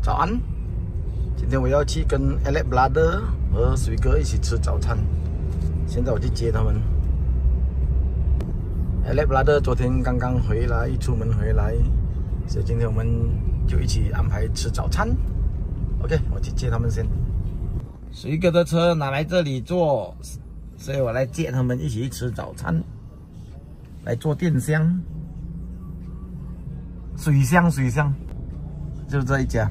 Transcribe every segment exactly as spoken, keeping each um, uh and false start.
早安，今天我要去跟 Alex Brother 和水哥一起吃早餐。现在我去接他们。Alex Brother 昨天刚刚回来，一出门回来，所以今天我们就一起安排吃早餐。OK， 我去接他们先。水哥的车拿来这里坐，所以我来接他们一起吃早餐。来做电箱，水箱水箱，就这一家。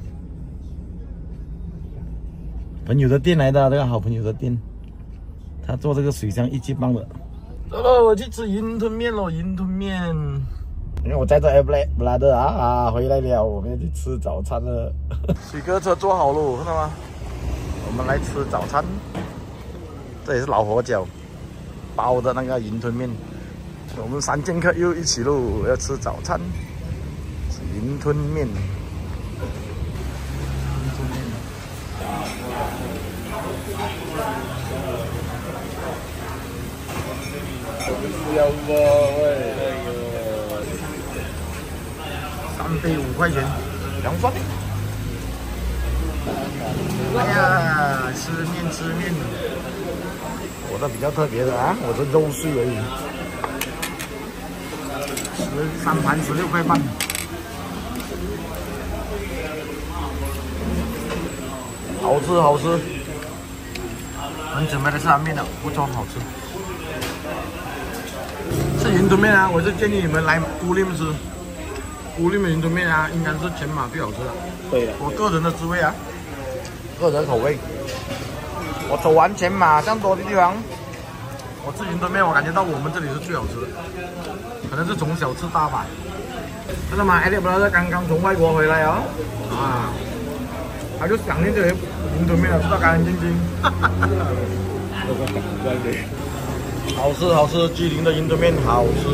朋友的店来的，这个好朋友的店，他做这个水箱一级棒的。走了，我去吃云吞面咯，云吞面。因为我载着 Alex Brother 啊啊回来了，我们要去吃早餐了。水哥车做好了，看到吗？我们来吃早餐。这也是老火饺包的那个云吞面。我们三剑客又一起喽，要吃早餐，吃云吞面。 不要我喂！三杯五块钱，凉酸。哎呀，吃面吃面，我的比较特别的啊，我是肉碎而已，十三盘十六块半。好吃好吃，很久没来吃拉面了，不错，好吃。 吃云吞面啊，我是建议你们来乌林吃。乌林的云吞面啊，应该是全马最好吃的。对的，我个人的滋味啊，个人口味。我走完全马这样多的地方，我吃云吞面，我感觉到我们这里是最好吃的。可能是从小吃大吧。真的吗 ？Alex Brother 刚刚从外国回来哦，啊，他就想念这里云吞面了，吃到干干净净。哈哈哈哈。好吃好吃，吉林的云吞面好吃，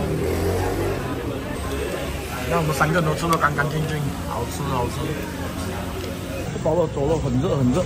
让我们三个人都吃得干干净净，好吃好吃。不饱了，走了，很热很热。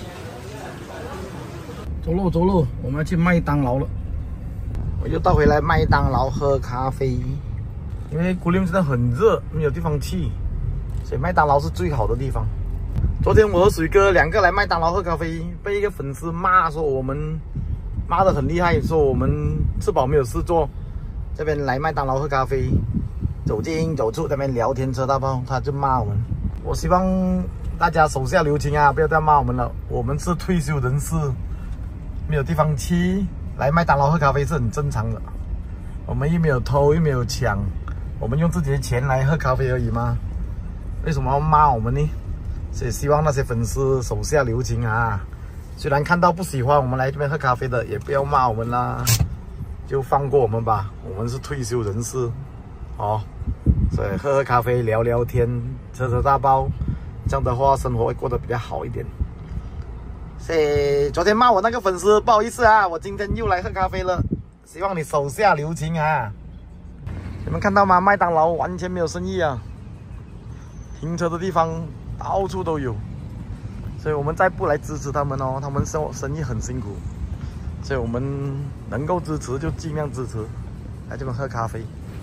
走路走路，我们要去麦当劳了。我又到回来麦当劳喝咖啡，因为古林真的很热，没有地方去，所以麦当劳是最好的地方。昨天我和水哥两个来麦当劳喝咖啡，被一个粉丝骂说我们。 骂得很厉害，说我们吃饱没有事做，这边来麦当劳喝咖啡，走进走出，这边聊天车大炮，他就骂我们。我希望大家手下留情啊，不要再骂我们了。我们是退休人士，没有地方去，来麦当劳喝咖啡是很正常的。我们又没有偷，又没有抢，我们用自己的钱来喝咖啡而已嘛。为什么要骂我们呢？所以希望那些粉丝手下留情啊。 虽然看到不喜欢我们来这边喝咖啡的，也不要骂我们啦，就放过我们吧。我们是退休人士，哦，所以喝喝咖啡、聊聊天、吃吃大包，这样的话生活会过得比较好一点。所以昨天骂我那个粉丝，不好意思啊，我今天又来喝咖啡了，希望你手下留情啊。你们看到吗？麦当劳完全没有生意啊，停车的地方到处都有。 所以我们再不来支持他们哦，他们生生意很辛苦，所以我们能够支持就尽量支持，来这边喝咖啡。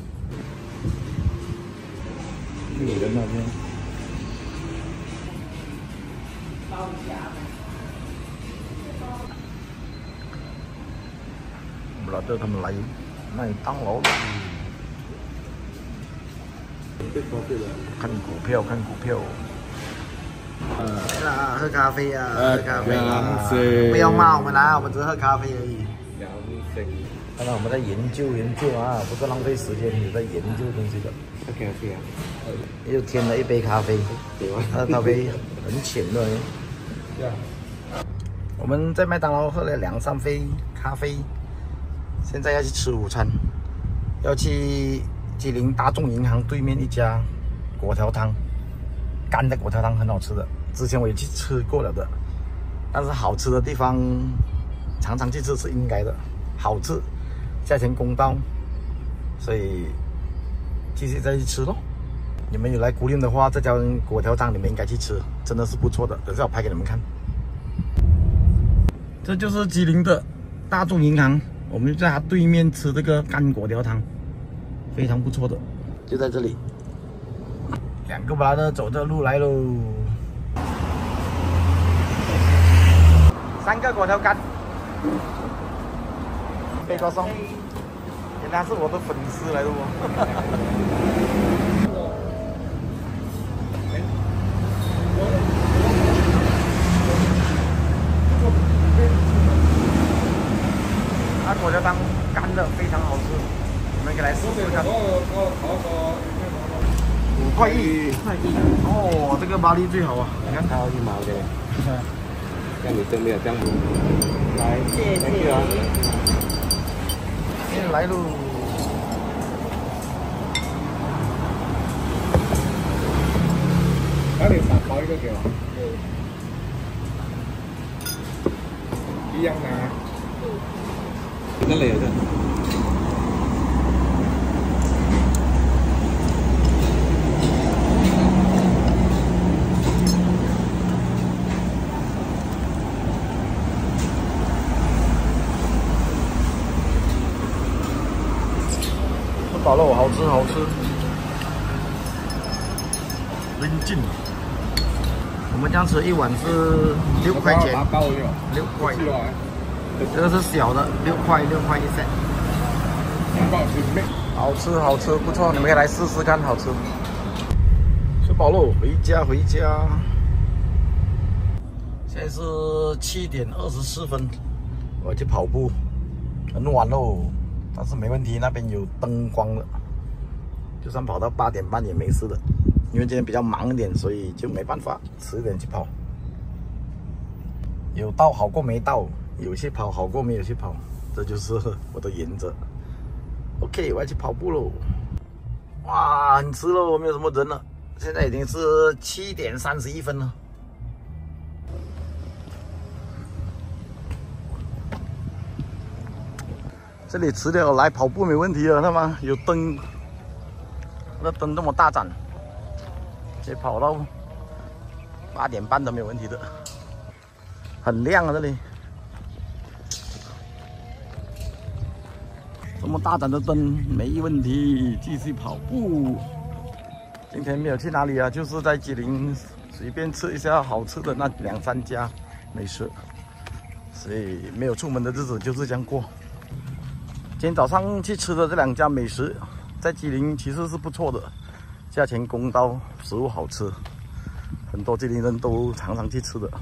有人那边。不知道他们来麦当劳了。看股票，看股票。 来啦，喝咖啡啊，喝咖啡啊！不要骂我们啦，我们只是喝咖啡而已。看到我们在研究研究啊，不是浪费时间，也在研究东西的。喝咖啡啊！又添了一杯咖啡，那咖啡很浅的。我们在麦当劳喝了两三杯咖啡，现在要去吃午餐，要去吉林大众银行对面一家粿条汤。 干的粿条汤很好吃的，之前我也去吃过了的，但是好吃的地方常常去吃是应该的，好吃，价钱公道，所以继续再去吃咯。你们有来古林的话，这家粿条汤你们应该去吃，真的是不错的。等下我拍给你们看。这就是吉林的大众银行，我们就在它对面吃这个干粿条汤，非常不错的，就在这里。两个巴的走这路来喽。 三个果条干，贝果松，原来是我的粉丝来的哦。那果条汤干的非常好吃，你们可以来试试看。五块一，块一。哦，这个巴黎最好啊！你看， 还有一毛的。像你真没有这样子。来，谢谢啊。 来喽。 那你打包一个给我。一样的啊。这里有的。 吃饱了，好吃好吃。拎劲。我们这样吃一碗是六块钱，六块。这个是小的，六块六块一set。好吃好吃，不错，你们可以来试试看，好吃。吃饱喽，回家回家。现在是七点二十四分，我要去跑步，很晚喽，但是没问题，那边有灯光的，就算跑到八点半也没事的。因为今天比较忙一点，所以就没办法迟点去跑。有到好过没到，有去跑好过没有去跑，这就是我的原则。OK， 我要去跑步喽。哇，很迟喽，没有什么人了。现在已经是七点三十一分了。这里迟点来跑步没问题了，他妈有灯，那灯这么大盏。得跑到八点半都没有问题的，很亮啊这里，这么大盏的灯没问题，继续跑步。今天没有去哪里啊，就是在吉林随便吃一下好吃的那两三家美食，所以没有出门的日子就是这样过。今天早上去吃的这两家美食，在吉林其实是不错的。价钱公道，食物好吃，很多吉林人都常常去吃的。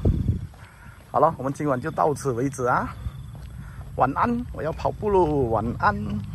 好了，我们今晚就到此为止啊！晚安，我要跑步喽，晚安。